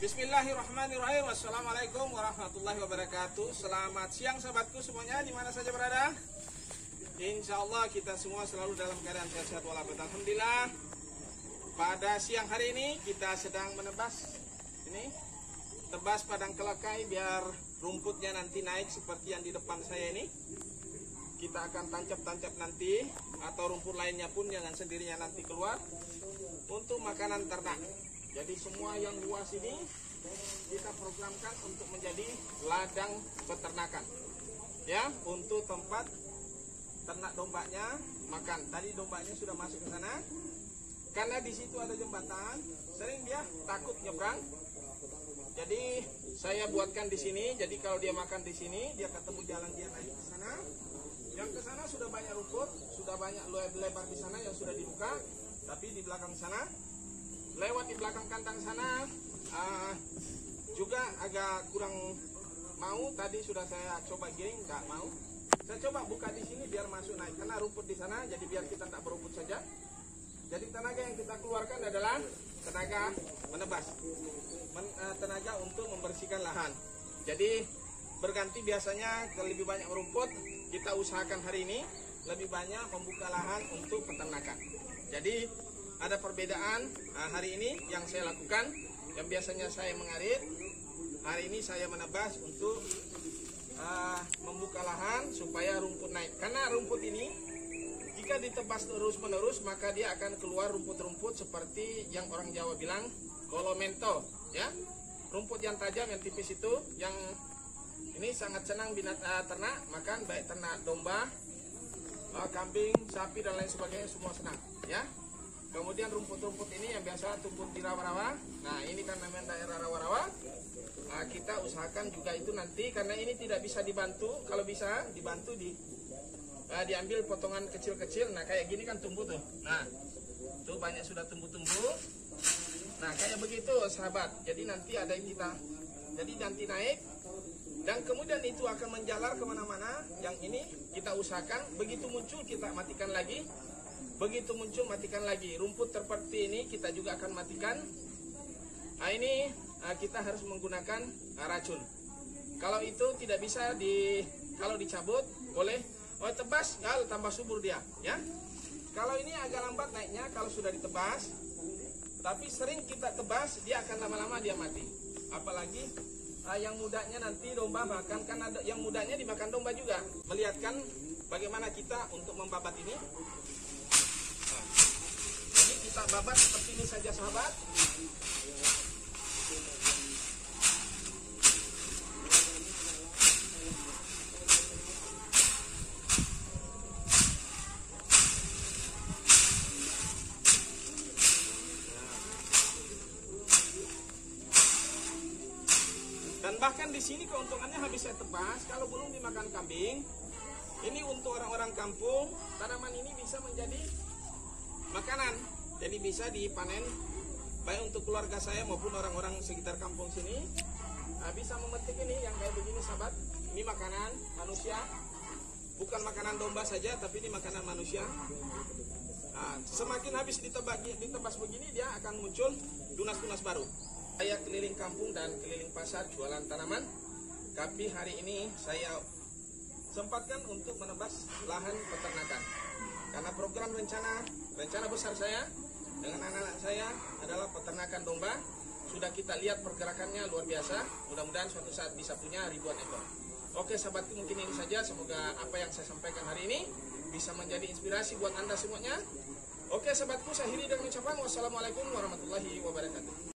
Bismillahirrahmanirrahim. Assalamualaikum warahmatullahi wabarakatuh. Selamat siang sahabatku semuanya, di mana saja berada. Insya Allah kita semua selalu dalam keadaan sehat walafiat. Alhamdulillah. Pada siang hari ini kita sedang menebas tebas padang kelakai biar rumputnya nanti naik seperti yang di depan saya ini. Kita akan tancap-tancap nanti, atau rumput lainnya pun jangan sendirinya nanti keluar untuk makanan ternak. Jadi semua yang luas ini kita programkan untuk menjadi ladang peternakan, ya, untuk tempat ternak dombanya makan. Tadi dombanya sudah masuk ke sana, karena di situ ada jembatan, sering dia takut nyebrang. Jadi saya buatkan di sini. Jadi kalau dia makan di sini, dia ketemu jalan dia naik ke sana. Yang ke sana sudah banyak rumput, sudah banyak lebar di sana yang sudah dibuka. Tapi di belakang sana, lewat di belakang kandang sana juga agak kurang mau. Tadi sudah saya coba giring, nggak mau. Saya coba buka di sini biar masuk naik, karena rumput di sana. Jadi biar kita tidak berumput saja. Jadi tenaga yang kita keluarkan adalah tenaga menebas, tenaga untuk membersihkan lahan. Jadi berganti, biasanya lebih banyak rumput, kita usahakan hari ini lebih banyak membuka lahan untuk peternakan. Jadi ada perbedaan hari ini yang saya lakukan. Yang biasanya saya mengarit, hari ini saya menebas untuk membuka lahan supaya rumput naik. Karena rumput ini jika ditebas terus-menerus, maka dia akan keluar rumput-rumput seperti yang orang Jawa bilang kolomento, ya. Rumput yang tajam, yang tipis itu, yang ini sangat senang ternak makan, baik ternak domba, kambing, sapi dan lain sebagainya, semua senang, ya. Kemudian rumput-rumput ini yang biasa tumbuh di rawa-rawa. Nah, ini kan namanya daerah rawa-rawa. Kita usahakan juga itu nanti, karena ini tidak bisa dibantu. Kalau bisa dibantu diambil potongan kecil-kecil. Nah, kayak gini kan tumbuh tuh. Nah, tuh banyak sudah tumbuh-tumbuh. Nah, kayak begitu sahabat. Jadi nanti ada yang nanti naik. Dan kemudian itu akan menjalar kemana-mana. Yang ini kita usahakan, begitu muncul kita matikan lagi. Begitu muncul matikan lagi. Rumput seperti ini kita juga akan matikan. Nah, ini kita harus menggunakan racun. Kalau itu tidak bisa kalau dicabut boleh. Tebas, kalau tambah subur dia, ya. Kalau ini agak lambat naiknya kalau sudah ditebas. Tapi sering kita tebas, dia akan lama-lama dia mati. Apalagi yang mudanya nanti domba makan, kan ada yang mudanya dimakan domba juga. Melihatkan bagaimana kita untuk membabat ini. Jadi kita babat seperti ini saja sahabat. Dan bahkan di sini keuntungannya habis saya tebas, kalau belum dimakan kambing, ini untuk orang-orang kampung, tanaman ini bisa menjadi makanan. Jadi bisa dipanen baik untuk keluarga saya maupun orang-orang sekitar kampung sini. Bisa memetik ini yang kayak begini sahabat. Ini makanan manusia, bukan makanan domba saja, tapi ini makanan manusia. Semakin habis ditebas begini, dia akan muncul tunas-tunas baru. Saya keliling kampung dan keliling pasar jualan tanaman. Tapi hari ini saya sempatkan untuk menebas lahan peternakan. Karena program rencana besar saya dengan anak-anak saya adalah peternakan domba. Sudah kita lihat pergerakannya luar biasa. Mudah-mudahan suatu saat bisa punya ribuan ekor. Oke sahabatku, mungkin ini saja. Semoga apa yang saya sampaikan hari ini bisa menjadi inspirasi buat Anda semuanya. Oke sahabatku, saya akhiri dengan ucapan wassalamualaikum warahmatullahi wabarakatuh.